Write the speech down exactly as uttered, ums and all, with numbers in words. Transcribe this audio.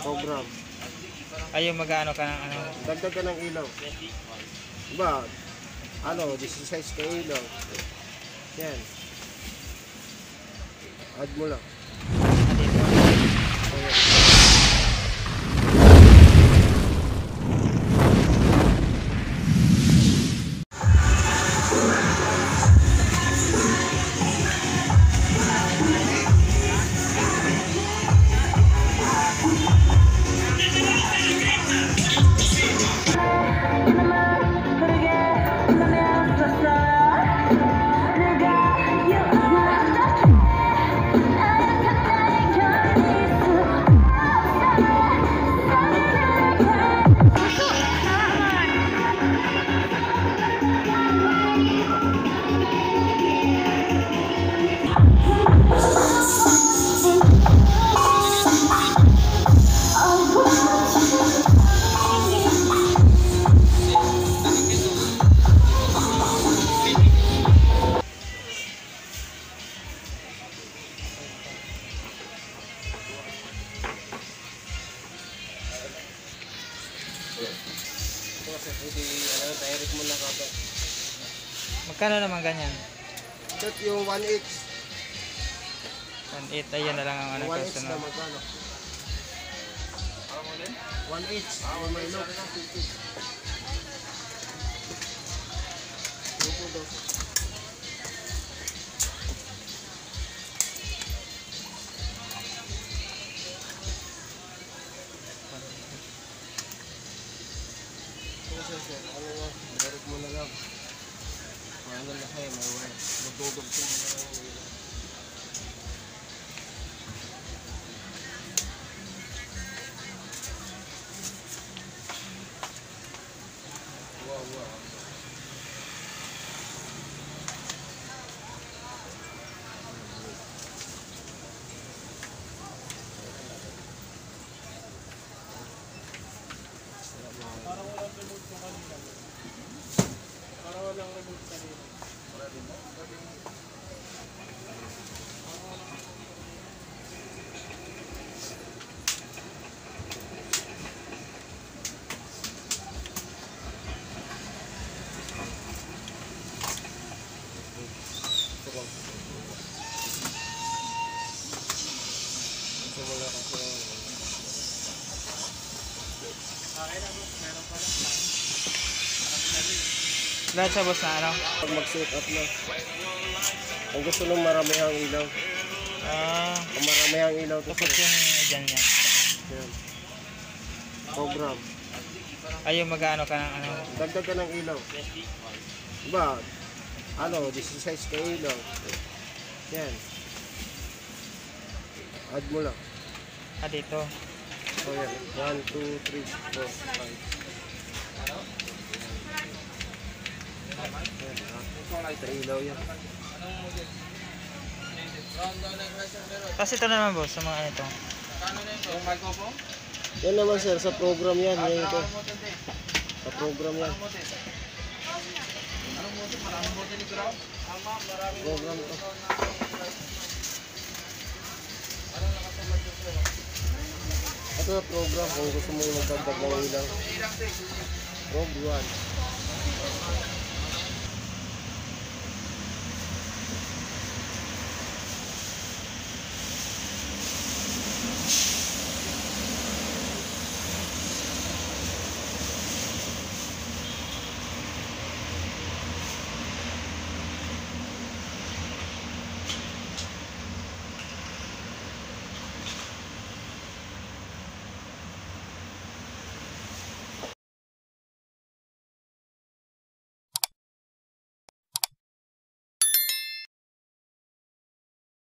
program. Ay, yung mag-ano ka ng ano? Dagdag ka ng ilaw. Diba? Ano, sixty-six ka ilaw. Yan. Add mo lang. Dito. Ayan. Pwede, ano, direct mo na ka. Magkano naman ganyan? Ito yung one X. one eight, ayun na lang ang ano one X na kasunod. magkano? one X. Oh, may look. Lupo daw. Ano nga, direct mo na lang. Ano na kayo, may wire. Matutog ko na lang. Wow, wow. Parang walang remote sa kanila. Parang walang remote sa kanila. Wala din ba? Ito wala kasi. Lahat sa boss na ano? Pag mag-set up na. Kung gusto nung maramihang ilaw. Ah, Kung maramihang ilaw to tapos yung dyan yan. yan. Program. Ay, yung mag-ano ka ng ano? Dagdag ka ng ilaw. Diba? Ano, sixty-six ka ilaw. Yan. Add mo lang. Ah, dito. So yan. one, two, three, four, five. Ito ilaw yan. Tapos ito naman boss, sa mga ano ito. Yan naman sir, sa program yan. Yan ito. Sa program yan. Program ito. Ito na program kung gusto mo magdagdag ng ilaw. Program one.